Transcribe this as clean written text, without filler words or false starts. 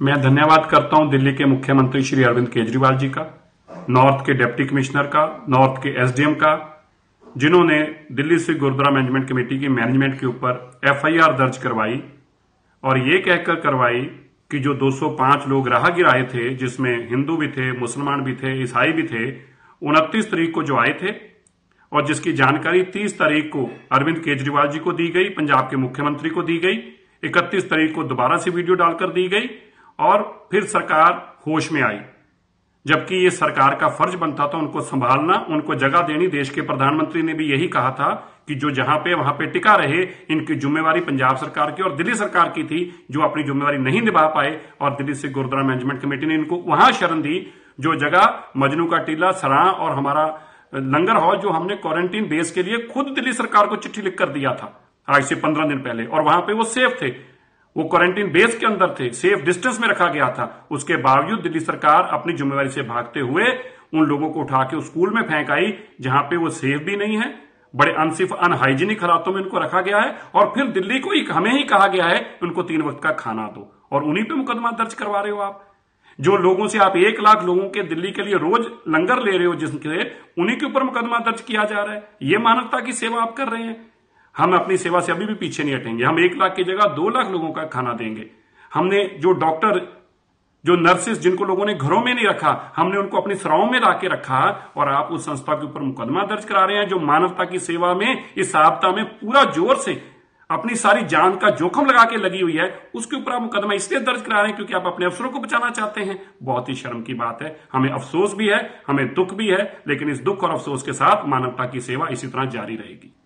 मैं धन्यवाद करता हूं दिल्ली के मुख्यमंत्री श्री अरविंद केजरीवाल जी का, नॉर्थ के डिप्टी कमिश्नर का, नॉर्थ के एसडीएम का, जिन्होंने दिल्ली सिख गुरुद्वारा मैनेजमेंट कमेटी की मैनेजमेंट के ऊपर एफआईआर दर्ज करवाई और ये कहकर करवाई कि जो 205 लोग राहगीर आए थे, जिसमें हिंदू भी थे, मुसलमान भी थे, ईसाई भी थे, 29 तारीख को जो आए थे और जिसकी जानकारी 30 तारीख को अरविंद केजरीवाल जी को दी गई, पंजाब के मुख्यमंत्री को दी गई, 31 तारीख को दोबारा से वीडियो डालकर दी गई और फिर सरकार होश में आई। जबकि ये सरकार का फर्ज बनता था उनको संभालना, उनको जगह देनी। देश के प्रधानमंत्री ने भी यही कहा था कि जो जहां पे वहां पे टिका रहे। इनकी जिम्मेवारी पंजाब सरकार की और दिल्ली सरकार की थी, जो अपनी जिम्मेवारी नहीं निभा पाए और दिल्ली से गुरुद्वारा मैनेजमेंट कमेटी ने इनको वहां शरण दी। जो जगह मजनू का टीला, सराह और हमारा लंगर हॉल, जो हमने क्वारंटीन बेस के लिए खुद दिल्ली सरकार को चिट्ठी लिखकर दिया था आज से 15 दिन पहले, और वहां पे वो सेफ थे, वो क्वारंटीन बेस के अंदर थे, सेफ डिस्टेंस में रखा गया था। उसके बावजूद दिल्ली सरकार अपनी जिम्मेवारी से भागते हुए उन लोगों को उठा के स्कूल में फेंक आई जहां पे वो सेफ भी नहीं है। बड़े अनसिफ अनहाइजीनिक हालातों में उनको रखा गया है और फिर दिल्ली को हमें ही कहा गया है उनको 3 वक्त का खाना दो, और उन्हीं पे मुकदमा दर्ज करवा रहे हो आप। जो लोगों से आप 1 लाख लोगों के दिल्ली के लिए रोज लंगर ले रहे हो, जिसके उन्हीं के ऊपर मुकदमा दर्ज किया जा रहा है। ये मानवता की सेवा आप कर रहे हैं। हम अपनी सेवा से अभी भी पीछे नहीं हटेंगे। हम 1 लाख की जगह 2 लाख लोगों का खाना देंगे। हमने जो डॉक्टर, जो नर्सेस, जिनको लोगों ने घरों में नहीं रखा, हमने उनको अपनी सराओं में लाके रखा और आप उस संस्था के ऊपर मुकदमा दर्ज करा रहे हैं जो मानवता की सेवा में, इस आपदा में पूरा जोर से अपनी सारी जान का जोखिम लगा के लगी हुई है। उसके ऊपर आप मुकदमा इसलिए दर्ज करा रहे हैं क्योंकि आप अपने अफसरों को बचाना चाहते हैं। बहुत ही शर्म की बात है। हमें अफसोस भी है, हमें दुख भी है, लेकिन इस दुख और अफसोस के साथ मानवता की सेवा इसी तरह जारी रहेगी।